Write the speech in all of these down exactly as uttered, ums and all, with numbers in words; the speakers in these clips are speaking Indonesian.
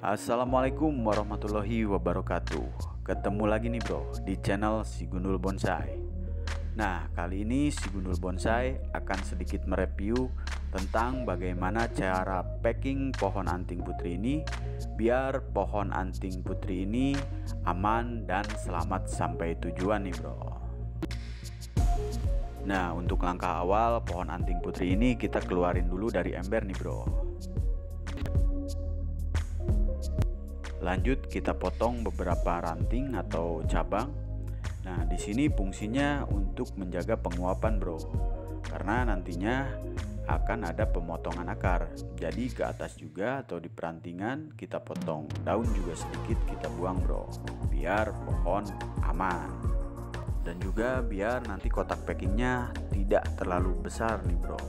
Assalamualaikum warahmatullahi wabarakatuh. Ketemu lagi nih bro di channel Si Gundul Bonsai. Nah, kali ini Si Gundul Bonsai akan sedikit mereview tentang bagaimana cara packing pohon anting putri ini biar pohon anting putri ini aman dan selamat sampai tujuan nih bro. Nah, untuk langkah awal pohon anting putri ini kita keluarin dulu dari ember nih bro. Lanjut kita potong beberapa ranting atau cabang. Nah, di sini fungsinya untuk menjaga penguapan, bro. Karena nantinya akan ada pemotongan akar. Jadi ke atas juga atau di perantingan kita potong. Daun juga sedikit kita buang, bro. Biar pohon aman. Dan juga biar nanti kotak packingnya tidak terlalu besar nih, bro.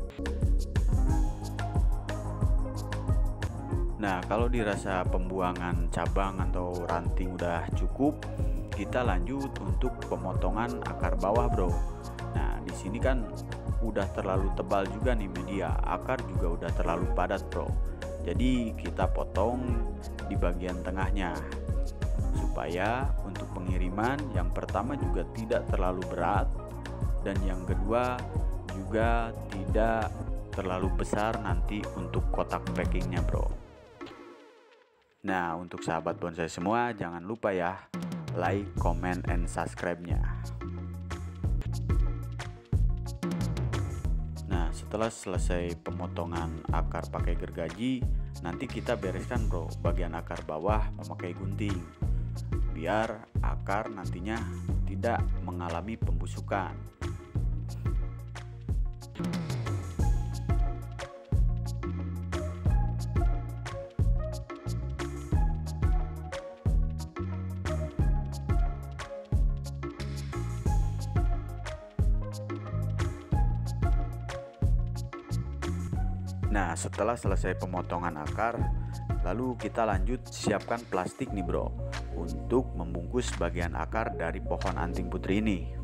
Nah, kalau dirasa pembuangan cabang atau ranting udah cukup, kita lanjut untuk pemotongan akar bawah, bro. Nah, di sini kan udah terlalu tebal juga nih media, akar juga udah terlalu padat, bro. Jadi kita potong di bagian tengahnya supaya untuk pengiriman yang pertama juga tidak terlalu berat dan yang kedua juga tidak terlalu besar nanti untuk kotak packingnya, bro. Nah, untuk sahabat bonsai semua, jangan lupa ya like, comment, and subscribe-nya. Nah, setelah selesai pemotongan akar pakai gergaji, nanti kita bereskan bro bagian akar bawah memakai gunting biar akar nantinya tidak mengalami pembusukan. Nah, setelah selesai pemotongan akar, lalu kita lanjut siapkan plastik nih bro untuk membungkus bagian akar dari pohon anting putri ini.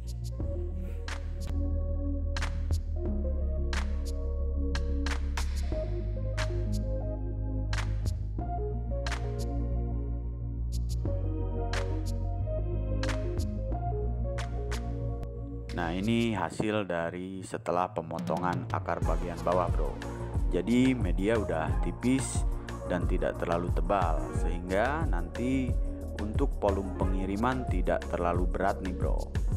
Nah, ini hasil dari setelah pemotongan akar bagian bawah bro. Jadi media udah tipis dan tidak terlalu tebal, sehingga nanti untuk volume pengiriman tidak terlalu berat nih bro.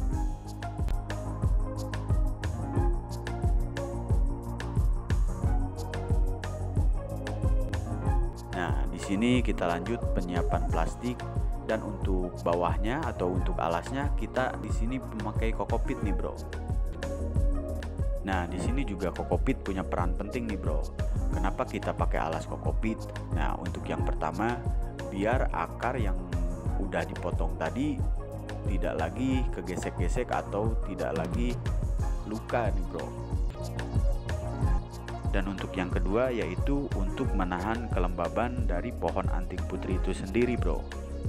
Nah, di sini kita lanjut penyiapan plastik dan untuk bawahnya atau untuk alasnya kita di sini memakai kokopit nih bro. Nah, di sini juga kokopit punya peran penting nih bro. Kenapa kita pakai alas kokopit? Nah, untuk yang pertama biar akar yang udah dipotong tadi tidak lagi kegesek-gesek atau tidak lagi luka nih bro. Dan untuk yang kedua yaitu untuk menahan kelembaban dari pohon anting putri itu sendiri bro.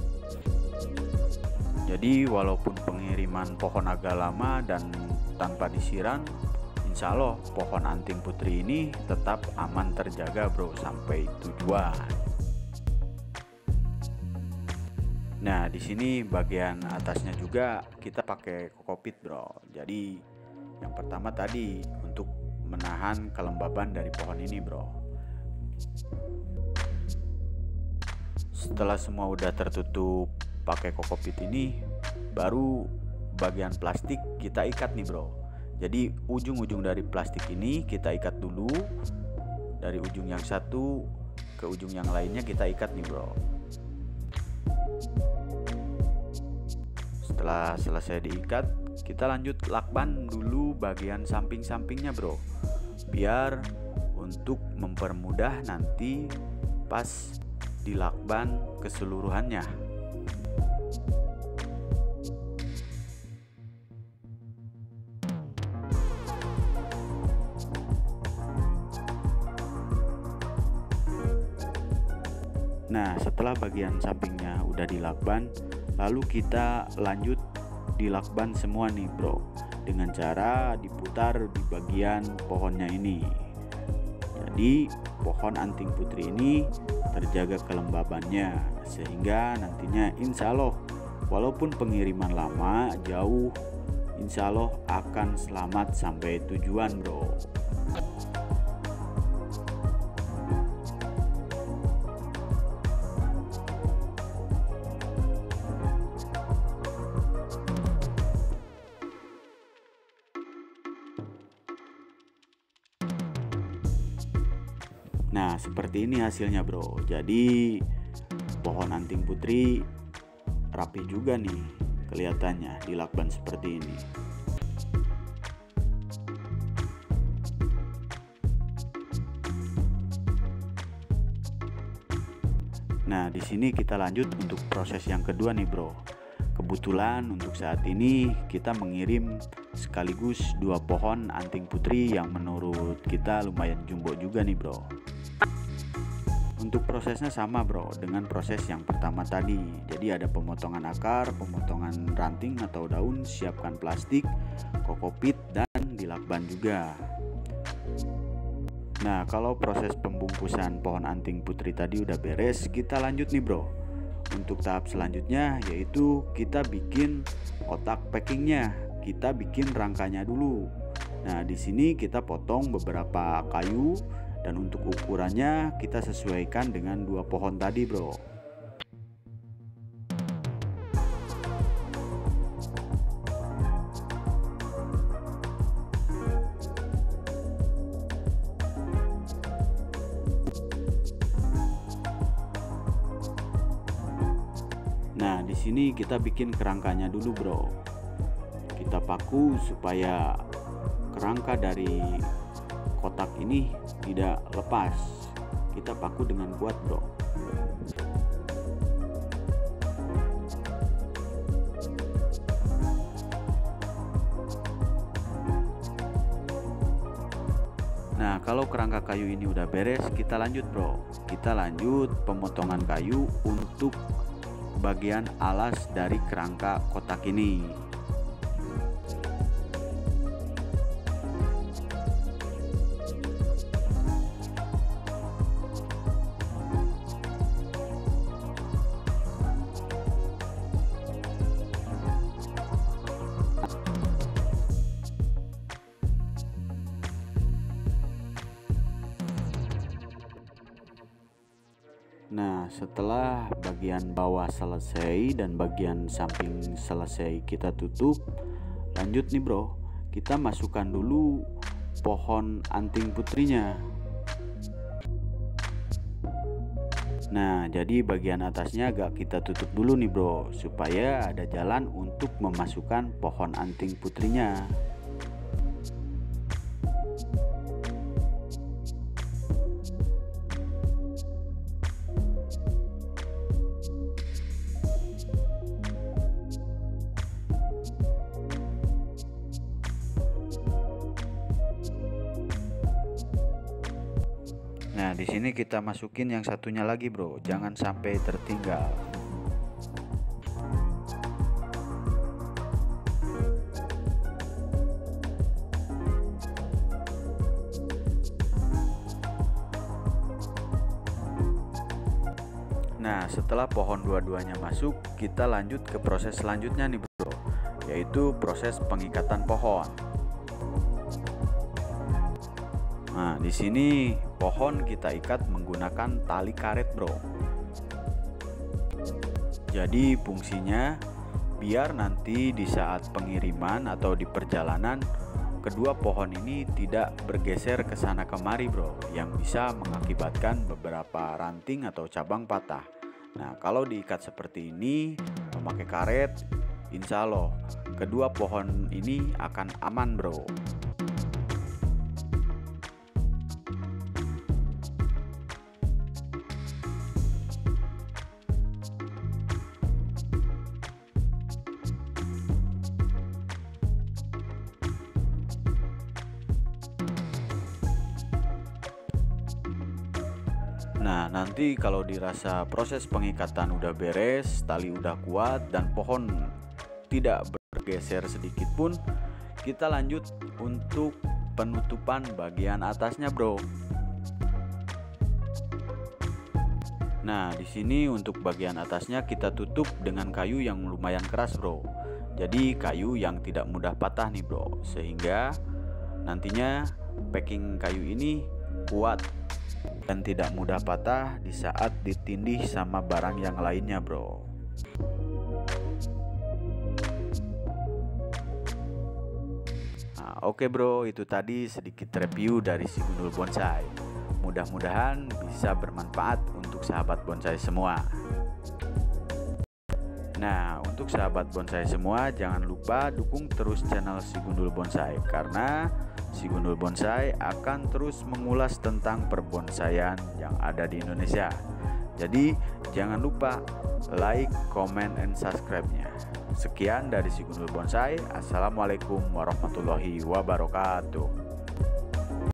Jadi walaupun pengiriman pohon agak lama dan tanpa disiram, insya Allah pohon anting putri ini tetap aman terjaga bro sampai tujuan. Nah, di sini bagian atasnya juga kita pakai kokopit bro. Jadi yang pertama tadi untuk menahan kelembaban dari pohon ini bro. Setelah semua udah tertutup pakai kokopit ini, baru bagian plastik kita ikat nih bro. Jadi ujung-ujung dari plastik ini kita ikat dulu, dari ujung yang satu ke ujung yang lainnya kita ikat nih bro. Setelah selesai diikat, kita lanjut lakban dulu bagian samping-sampingnya bro, biar untuk mempermudah nanti pas dilakban keseluruhannya. Nah, setelah bagian sampingnya udah dilakban, lalu kita lanjut dilakban semua nih bro, dengan cara diputar di bagian pohonnya ini. Jadi pohon anting putri ini terjaga kelembabannya, sehingga nantinya insya Allah walaupun pengiriman lama jauh, insya Allah akan selamat sampai tujuan bro. Nah seperti ini hasilnya bro. Jadi pohon anting putri rapi juga nih kelihatannya di lakban seperti ini. Nah di sini kita lanjut untuk proses yang kedua nih bro. Kebetulan untuk saat ini kita mengirim sekaligus dua pohon anting putri yang menurut kita lumayan jumbo juga nih bro. Untuk prosesnya sama bro dengan proses yang pertama tadi. Jadi ada pemotongan akar, pemotongan ranting atau daun, siapkan plastik, kokopit, dan dilakban juga. Nah kalau proses pembungkusan pohon anting putri tadi udah beres, kita lanjut nih bro. Untuk tahap selanjutnya yaitu kita bikin kotak packingnya. Kita bikin rangkanya dulu. Nah di sini kita potong beberapa kayu. Dan untuk ukurannya kita sesuaikan dengan dua pohon tadi bro. Nah di sini kita bikin kerangkanya dulu bro. Kita paku supaya kerangka dari kotak ini tidak lepas. Kita paku dengan kuat bro. Nah kalau kerangka kayu ini udah beres, kita lanjut bro. Kita lanjut pemotongan kayu untuk bagian alas dari kerangka kotak ini. Nah setelah bagian bawah selesai dan bagian samping selesai kita tutup, lanjut nih bro, kita masukkan dulu pohon anting putrinya. Nah jadi bagian atasnya agak kita tutup dulu nih bro, supaya ada jalan untuk memasukkan pohon anting putrinya. Nah, di sini kita masukin yang satunya lagi, bro. Jangan sampai tertinggal. Nah, setelah pohon dua-duanya masuk, kita lanjut ke proses selanjutnya nih, bro, yaitu proses pengikatan pohon. Nah, di sini pohon kita ikat menggunakan tali karet, bro. Jadi fungsinya biar nanti di saat pengiriman atau di perjalanan kedua pohon ini tidak bergeser ke sana kemari, bro, yang bisa mengakibatkan beberapa ranting atau cabang patah. Nah, kalau diikat seperti ini memakai karet, insya Allah kedua pohon ini akan aman, bro. Nah, nanti kalau dirasa proses pengikatan udah beres, tali udah kuat, dan pohon tidak bergeser sedikit pun, kita lanjut untuk penutupan bagian atasnya, bro. Nah, di sini untuk bagian atasnya kita tutup dengan kayu yang lumayan keras, bro. Jadi kayu yang tidak mudah patah nih, bro. Sehingga nantinya packing kayu ini kuat dan tidak mudah patah di saat ditindih sama barang yang lainnya, bro. Nah, oke bro, itu tadi sedikit review dari si gundul bonsai. Mudah-mudahan bisa bermanfaat untuk sahabat bonsai semua. Nah, untuk sahabat bonsai semua, jangan lupa dukung terus channel si gundul bonsai, karena si gundul bonsai akan terus mengulas tentang perbonsaian yang ada di Indonesia. Jadi jangan lupa like, comment, and subscribe-nya. Sekian dari si gundul bonsai. Assalamualaikum warahmatullahi wabarakatuh.